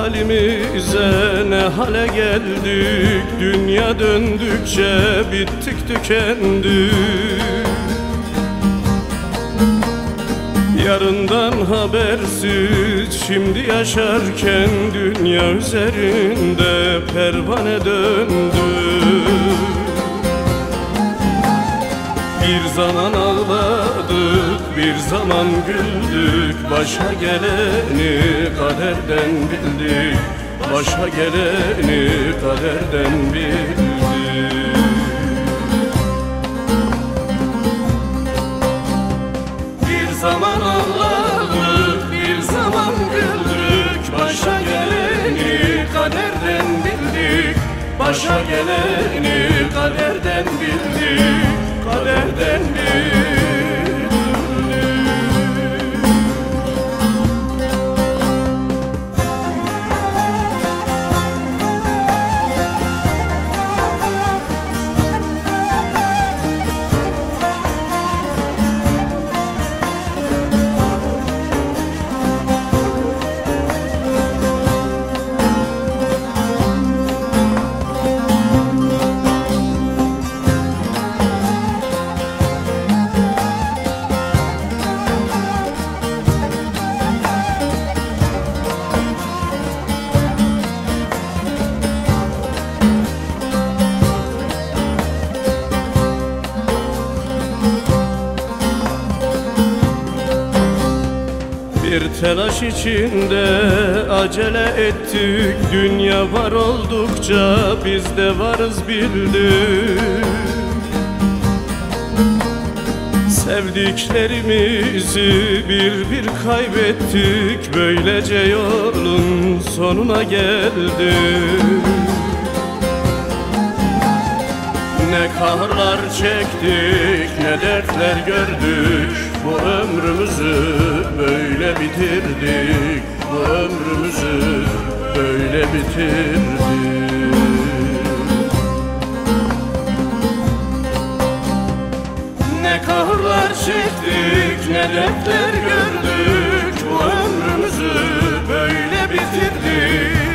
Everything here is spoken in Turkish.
halimize ne hale geldik, dünya döndükçe bittik tükendik. Yarından habersiz şimdi yaşarken dünya üzerinde pervane döndü. Bir zaman ağladık, bir zaman güldük, başa geleni kaderden bildik, başa geleni kaderden bildik. Bir zaman ağladık, bir zaman güldük, başa geleni kaderden bildik, başa geleni kaderden bildik, kaderden bildik. Bir telaş içinde acele ettik, dünya var oldukça biz de varız bildik. Sevdiklerimizi bir bir kaybettik, böylece yolun sonuna geldik. Ne kahrlar çektik, ne dertler gördük, bu ömrümüzü böyle bitirdik, bu ömrümüzü böyle bitirdik. Ne kahrlar çektik, ne dertler gördük, bu ömrümüzü böyle bitirdik.